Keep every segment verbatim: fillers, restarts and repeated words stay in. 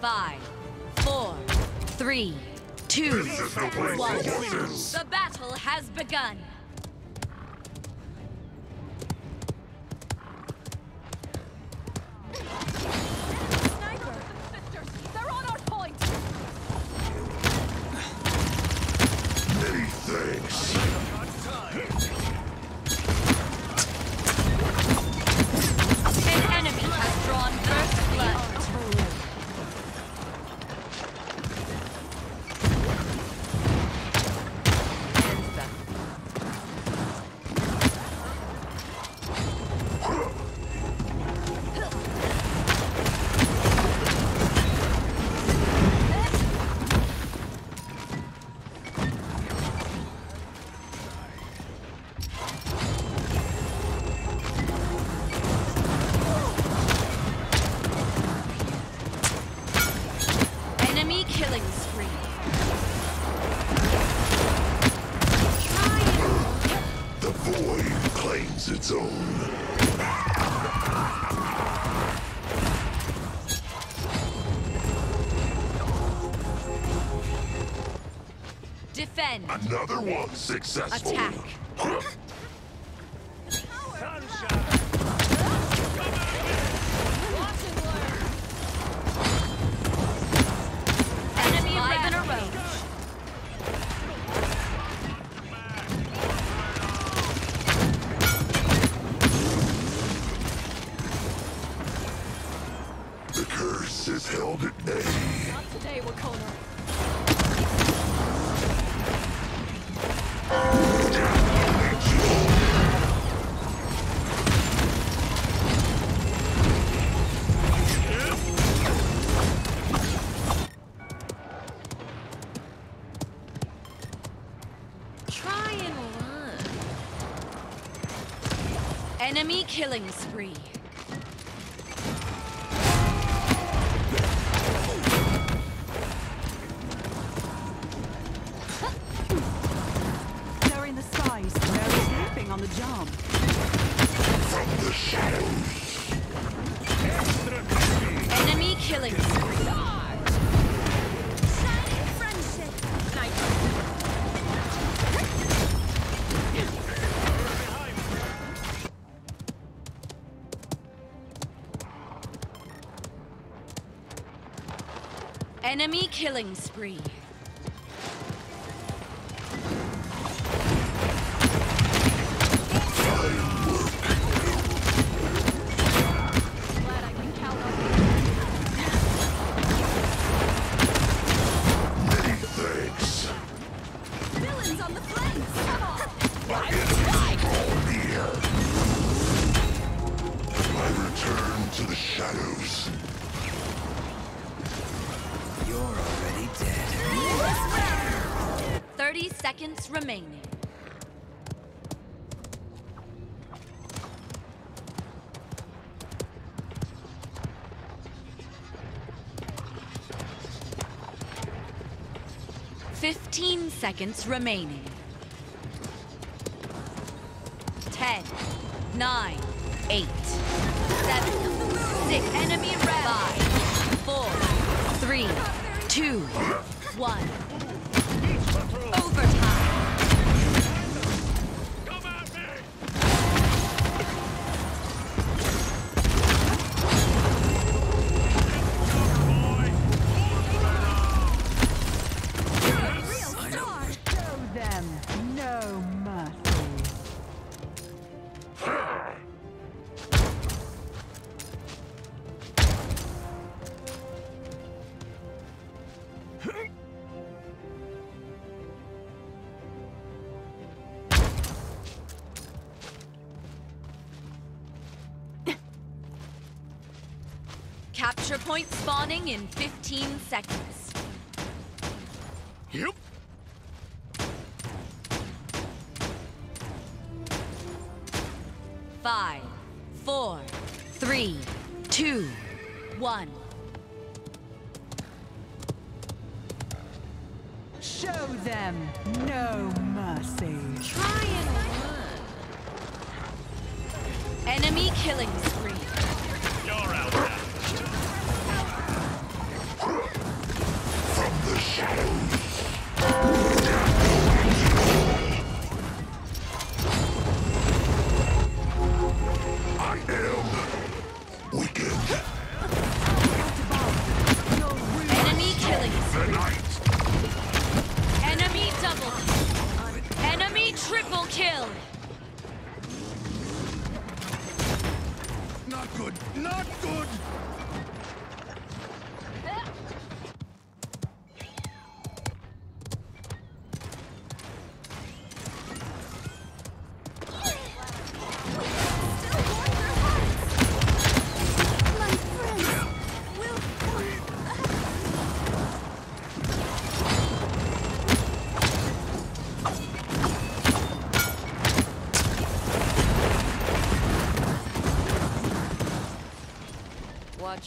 Five, four, three, two, one. The battle has begun. Sniper! They're on our point! Many thanks. An enemy has drawn first blood. Enemy killing spree. The void claims its own. Defend. Another one successful. Attack. Enemy five in a row. The curse is held at bay. Not today, Wakona. Try and run. Enemy killing spree. They're in the skies. They're sleeping on the job. From the shadows. Enemy killing spree. Shining friendship! Sniper! Enemy killing spree. Glad I can count on you. Many thanks. Villains on the flanks! Come on! My enemies draw near. I return to the shadows. You're already dead. thirty seconds remaining. Fifteen seconds remaining. Ten, nine, eight, seven, six, enemy red. Five, four, three, two, one. Overtime. Real star! Show them no mercy. Capture point spawning in fifteen seconds. Yep. Five, four, three, two, one. Show them no mercy. Try and run. Enemy killing spree. You're outmatched.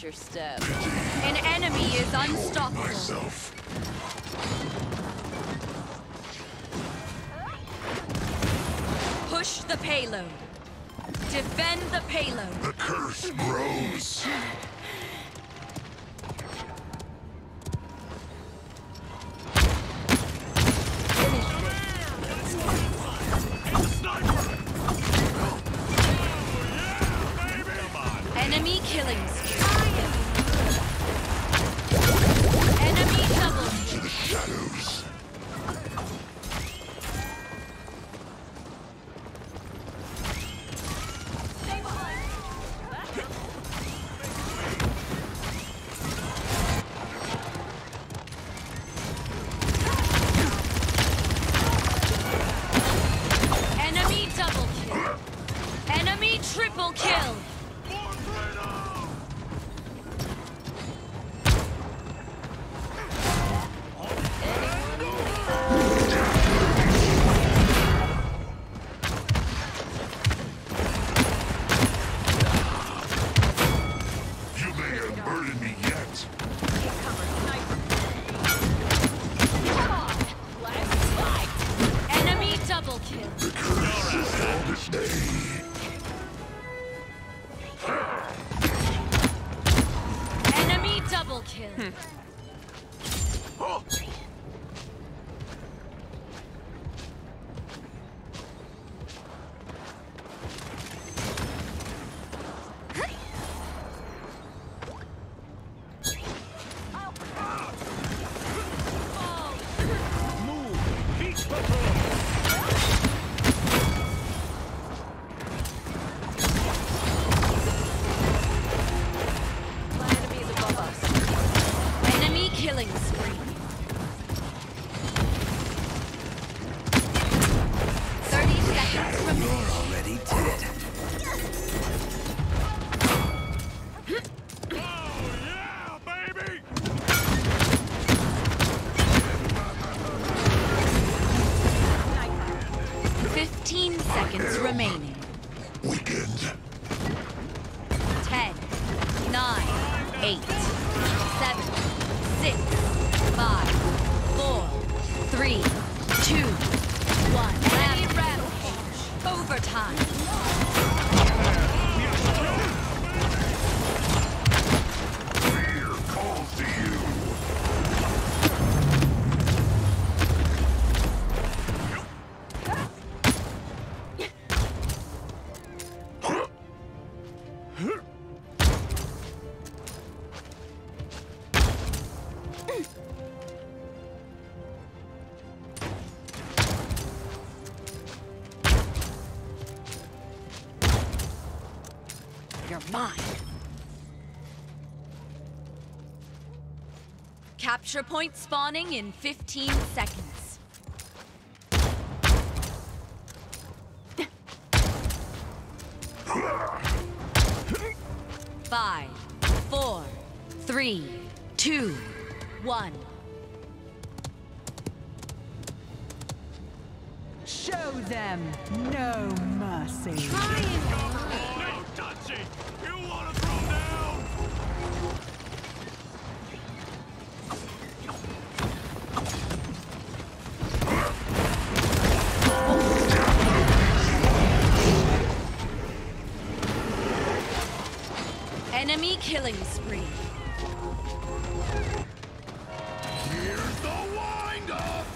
your step. An enemy is unstoppable. Myself. Push the payload. Defend the payload. The curse grows. Enemy killing spree. Enemy double. To the shadows. Enemy double kill. Enemy triple kill. You may unburden me yet. Enemy double kill. The curse is on this day. Enemy double kill. Enemy killing spree. Thirty seconds You're remaining. already dead. Fifteen seconds remaining. Weekend. Ten, nine, eight, seven, six, five, four, three, two, one. Enemy rampage. Overtime. Fear calls to you. You're mine. Capture point spawning in fifteen seconds. Five, four, three, two, one. Show them no mercy. Enemy killing spree. Here's the wind-up.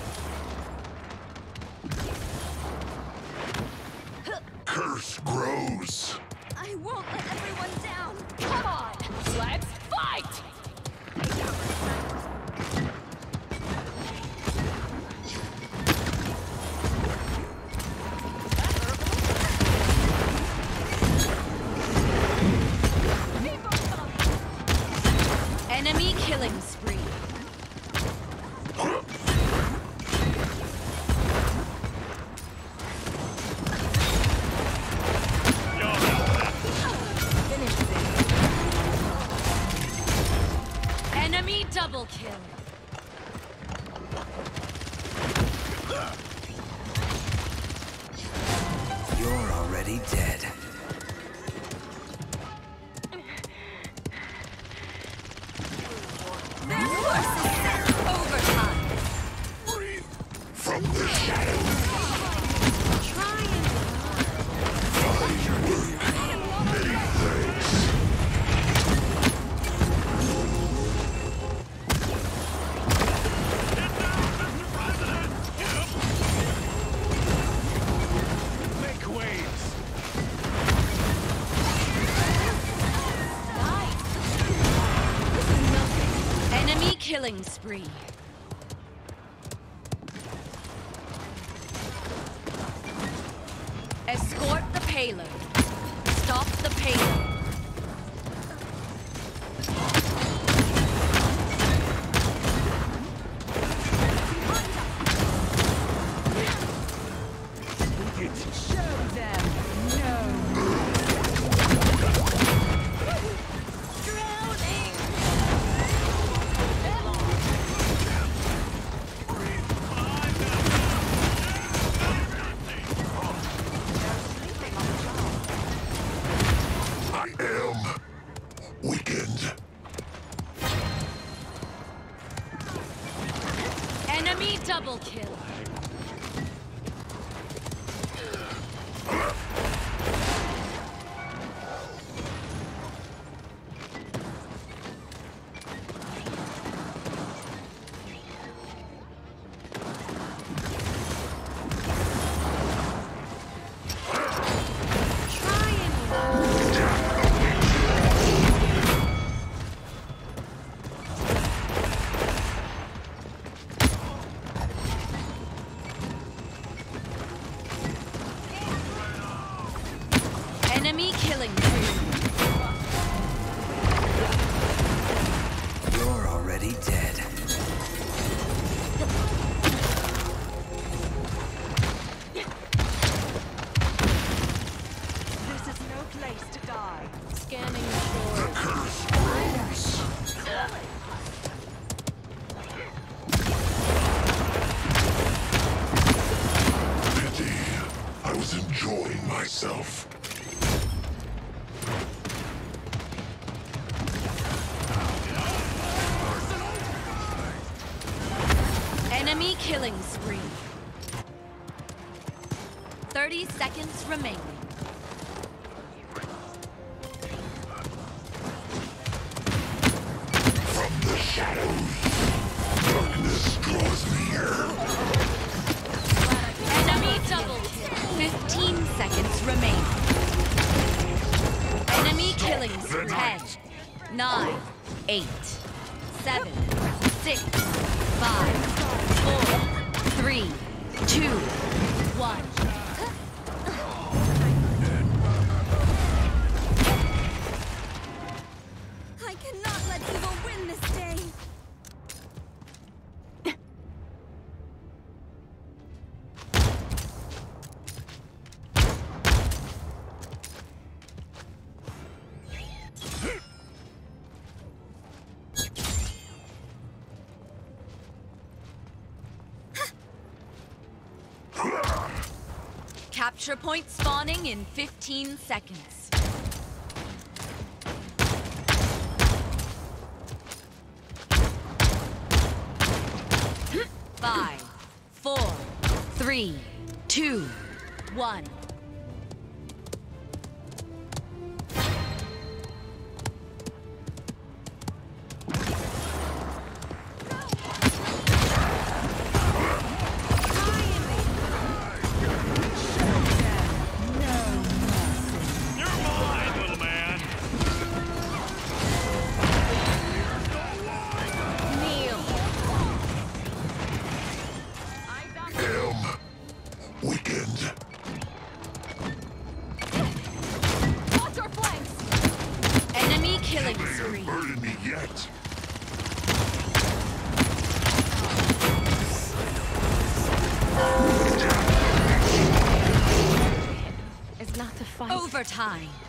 Curse grows. I won't let everyone down. Come on, let's fight! Enemy killing spree. Enemy double kill. You're already dead. killing spree. Escort the payload. Stop the payload. Show them no Drowning! I am weakened. Enemy double kill. Enemy killing spree. You're already dead. This is no place to die. Scanning shore. Pity. I was enjoying myself. Enemy killing spree. thirty seconds remaining. From the shadows, darkness draws near. Enemy double kill. fifteen seconds remaining. Enemy killing spree. ten, nine, eight, seven, six, five, four, three, two, one. I cannot let evil win this day! Capture point spawning in fifteen seconds. Five, four, three, two, one. Weakened. Watch your flanks! Enemy killing May have spree. murdered me yet. Is not the fight. Overtime.